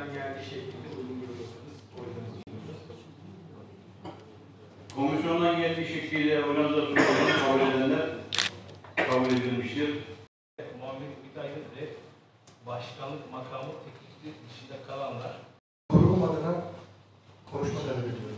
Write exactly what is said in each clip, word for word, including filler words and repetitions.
komisyondan geldiği şeklinde uygun görüyorsanız oylarınızı sunuyoruz. Komisyondan geldiği şekliyle oylarınızı sunuyorsanız kabul edenler kabul edilmiştir. Muhammed Müdahil ve başkanlık makamı teklifli dışında kalanlar grubum adına konuşmalarını biliyorum.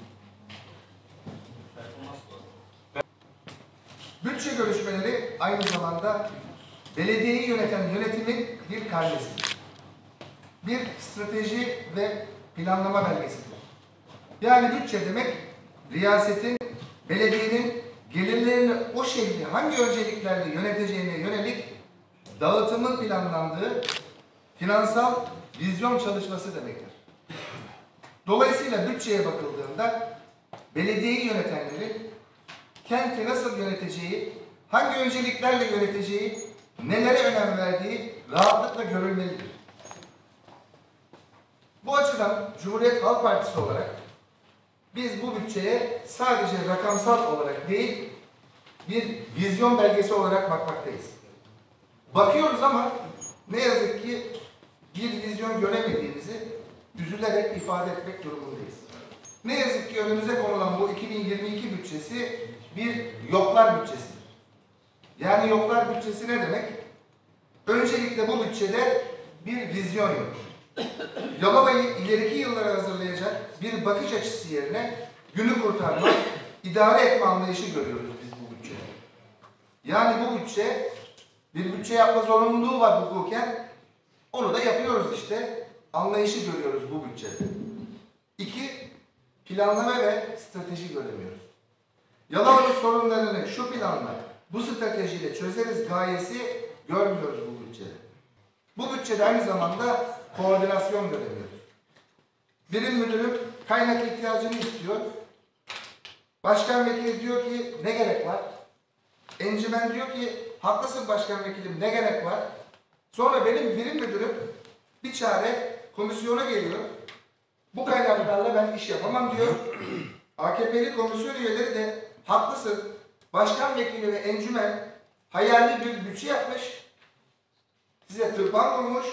Bütçe görüşmeleri aynı zamanda belediyeyi yöneten yönetimin bir karnesidir. Bir strateji ve planlama belgesidir. Yani bütçe demek riyasetin, belediyenin gelirlerini o şekilde hangi önceliklerle yöneteceğine yönelik dağıtımın planlandığı finansal vizyon çalışması demektir. Dolayısıyla bütçeye bakıldığında belediyeyi yönetenlerin kenti nasıl yöneteceği, hangi önceliklerle yöneteceği, nelere önem verdiği rahatlıkla görülmelidir. Bu açıdan Cumhuriyet Halk Partisi olarak biz bu bütçeye sadece rakamsal olarak değil, bir vizyon belgesi olarak bakmaktayız. Bakıyoruz ama ne yazık ki bir vizyon göremediğimizi üzülerek ifade etmek durumundayız. Ne yazık ki önümüze konulan bu iki bin yirmi iki bütçesi bir yoklar bütçesidir. Yani yoklar bütçesi ne demek? Öncelikle bu bütçede bir vizyon yok. Yalova'yı ileriki yıllara hazırlayacak bir bakış açısı yerine günü kurtarma, idare etme anlayışı görüyoruz biz bu bütçede. Yani bu bütçe, bir bütçe yapma zorunluluğu var hukuken, onu da yapıyoruz işte. Anlayışı görüyoruz bu bütçede. İki, planlama ve strateji göremiyoruz. Yalova'nın sorunlarını şu planla, bu stratejiyle çözeriz gayesi görmüyoruz bu bütçede. Bu bütçede aynı zamanda koordinasyon göremiyoruz. Birim müdürü kaynak ihtiyacını istiyor. Başkan vekili diyor ki ne gerek var? Encümen diyor ki haklısın başkan vekilim ne gerek var? Sonra benim birim müdürüm bir çare komisyona geliyor. Bu kaynaklarla ben iş yapamam diyor. A K P'li komisyon üyeleri de haklısın. Başkan vekili ve encümen hayali bir bütçe yapmış. Size tırpan vurmuş.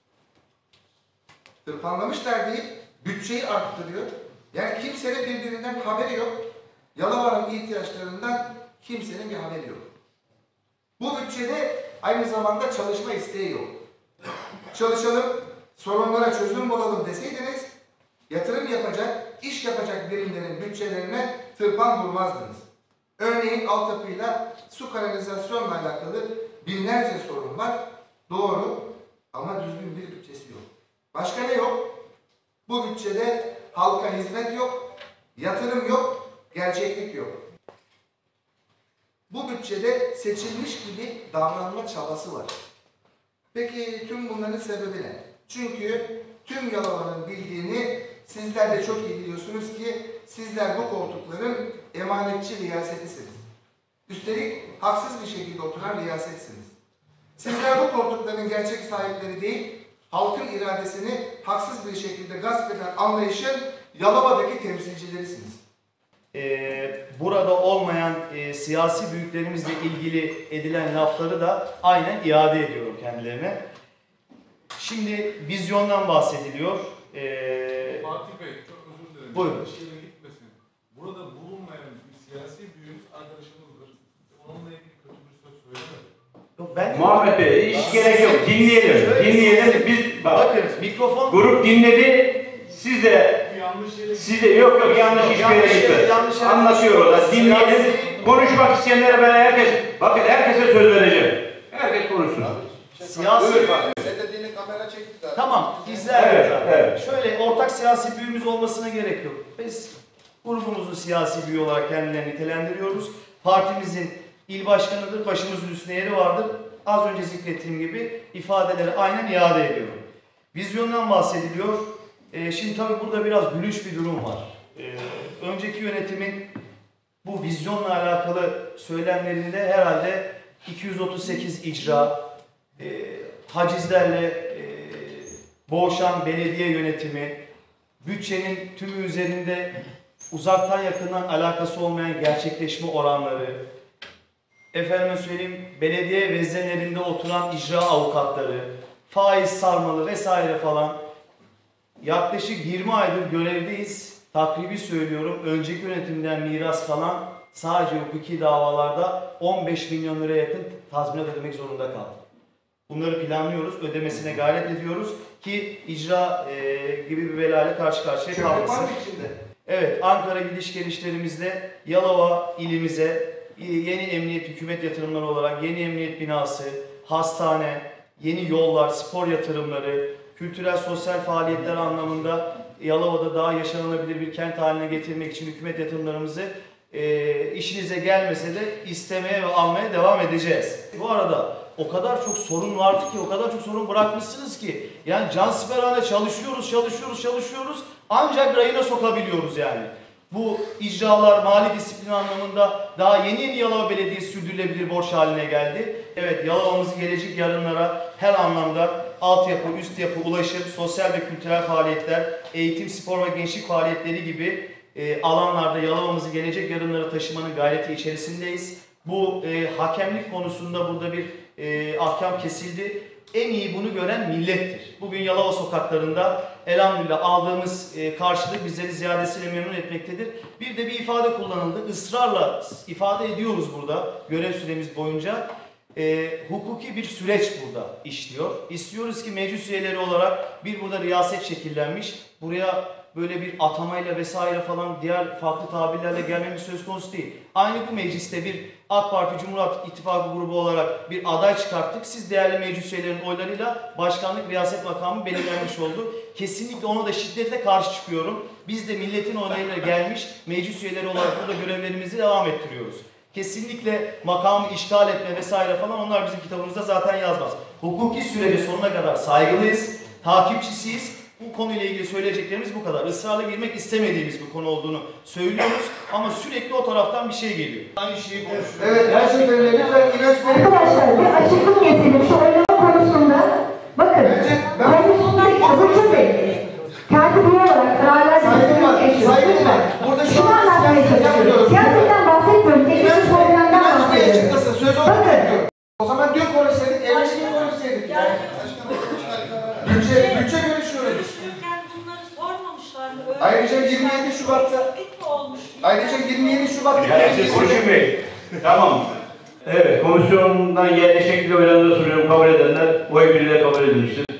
Tırpanlamışlar deyip bütçeyi arttırıyor. Yani kimsenin birbirinden haberi yok. Yalova'nın ihtiyaçlarından kimsenin bir haberi yok. Bu bütçede aynı zamanda çalışma isteği yok. Çalışalım, sorunlara çözüm bulalım deseydiniz, yatırım yapacak, iş yapacak birimlerin bütçelerine tırpan vurmazdınız. Örneğin altyapıyla, su kanalizasyonla alakalı binlerce sorun var. Doğru ama düzgün bir bütçesi yok. Başka ne yok? Bu bütçede halka hizmet yok, yatırım yok, gerçeklik yok. Bu bütçede seçilmiş gibi davranma çabası var. Peki tüm bunların sebebi ne? Çünkü tüm Yalova'nın bildiğini sizler de çok iyi biliyorsunuz ki sizler bu koltukların emanetçi riyasetisiniz. Üstelik haksız bir şekilde oturan riyasetsiniz. Sizler bu koltukların gerçek sahipleri değil, halkın iradesini haksız bir şekilde gasp eden anlayışın Yalova'daki temsilcilerisiniz. Ee, burada olmayan e, siyasi büyüklerimizle ilgili edilen lafları da aynen iade ediyorum kendilerine. Şimdi vizyondan bahsediliyor. Ee, Fatih Bey, çok özür dilerim. Buyurun. Şeye gitmesin. Burada bulunmayan bir siyasi büyüğümüz arkadaşımızdır. Onunla ilgili kötü bir söz söylemedi. Yok, ben Muhammed Bey hiç gerek yok. Dinleyelim. Şöyle, Dinleyelim. Biz bak. Bakın mikrofon. Grup dinledi. Siz de Yanlış yere size yok yok yanlış hiçbir yere gitmez. Anlatıyor orada. Dinleyelim. Konuşmak isteyenlere ben herkes bakın herkese söz vereceğim. Herkes konuşsun. Siyasi. Ne dediğini kamera çekti zaten. Tamam, izler Evet, zaten. evet. Şöyle ortak siyasi büyüğümüz olmasına gerek yok. Biz grubumuzu siyasi büyü olarak kendilerini nitelendiriyoruz. Partimizin il başkanıdır, başımızın üstüne yeri vardır. Az önce zikrettiğim gibi ifadeleri aynen iade ediyorum. Vizyondan bahsediliyor. Ee, şimdi tabii burada biraz gülüş bir durum var. Ee, önceki yönetimin bu vizyonla alakalı söylemlerinde herhalde iki yüz otuz sekiz icra, e, hacizlerle e, boğuşan belediye yönetimi, bütçenin tümü üzerinde uzaktan yakından alakası olmayan gerçekleşme oranları, efendime söyleyeyim belediye veznelerinde oturan icra avukatları, faiz sarmalı vesaire falan. yaklaşık yirmi aydır görevdeyiz. Takribi söylüyorum, önceki yönetimden miras kalan sadece hukuki davalarda on beş milyon liraya yakın tazminat ödemek zorunda kaldık. Bunları planlıyoruz, ödemesine gayret ediyoruz ki icra e, gibi bir belayla karşı karşıya Köprü var kalmasın. mı içinde? Evet, Ankara gidiş gelişlerimizde Yalova ilimize yeni emniyet hükümet yatırımları olarak yeni emniyet binası, hastane, yeni yollar, spor yatırımları, kültürel sosyal faaliyetler anlamında Yalova'da daha yaşanılabilir bir kent haline getirmek için hükümet yatırımlarımızı e, işinize gelmese de istemeye ve almaya devam edeceğiz. Bu arada o kadar çok sorun vardı ki, o kadar çok sorun bırakmışsınız ki, yani cansiperane çalışıyoruz, çalışıyoruz, çalışıyoruz, ancak rayına sokabiliyoruz yani. Bu icralar, mali disiplin anlamında daha yeni yeni Yalova Belediyesi sürdürülebilir borç haline geldi. Evet, Yalova'mızı gelecek yarınlara her anlamda altyapı, üst yapı, ulaşım, sosyal ve kültürel faaliyetler, eğitim, spor ve gençlik faaliyetleri gibi e, alanlarda Yalova'mızı gelecek yarınlara taşımanın gayreti içerisindeyiz. Bu e, hakemlik konusunda burada bir e, ahkam kesildi. En iyi bunu gören millettir. Bugün Yalova sokaklarında elhamdülillah aldığımız e, karşılık bizleri ziyadesiyle memnun etmektedir. Bir de bir ifade kullanıldı. Israrla ifade ediyoruz burada görev süremiz boyunca. E, hukuki bir süreç burada işliyor. İstiyoruz ki meclis üyeleri olarak bir burada riyaset şekillenmiş. Buraya böyle bir atamayla vesaire falan diğer farklı tabirlerle gelmemiz söz konusu değil. Aynı bu mecliste bir AK Parti Cumhuriyet İttifakı grubu olarak bir aday çıkarttık. Siz değerli meclis üyelerinin oylarıyla başkanlık riyaset makamı belirlenmiş oldu. Kesinlikle ona da şiddetle karşı çıkıyorum. Biz de milletin oylarıyla gelmiş meclis üyeleri olarak burada görevlerimizi devam ettiriyoruz. Kesinlikle makamı işgal etme vesaire falan onlar bizim kitabımızda zaten yazmaz. Hukuki süreci sonuna kadar saygılıyız, takipçisiyiz. Bu konuyla ilgili söyleyeceklerimiz bu kadar. Israrla girmek istemediğimiz bir konu olduğunu söylüyoruz ama sürekli o taraftan bir şey geliyor. Aynı şeyi konuşuyoruz. Evet, her seferinde lütfen inanç verin. Arkadaşlar bir açıklık getirelim şu oylama konusunda. Bakın, Bence ben- komisyondaki Burcu Bey, tertibi olarak kararlar Saygım var, geçiyor. saygım var. Burada şu Şunu an anlatmaya siyaset çalışıyorum. yapmıyoruz. Siyasetten bahsetmiyorum, teknik İnanç bir problemden İnanç Bey bahsediyorum. açıklasın, söz onu Bakın. bekliyorum. O zaman dün konuşsaydık, evlilik konuşsaydık. Yani. Bütçe, bütçe görüşüyoruz. Görüşürken bunları sormamışlar mı? Öyle Ayrıca bir yirmi yedi Şubat'ta sıkıntı mı olmuş? Ayrıca yirmi yedi Şubat'ta Yani siz Burcu Bey, tamam. Evet, komisyondan yerli şekilde oylarını soruyorum. Kabul edenler oy birliğiyle kabul edilmiştir.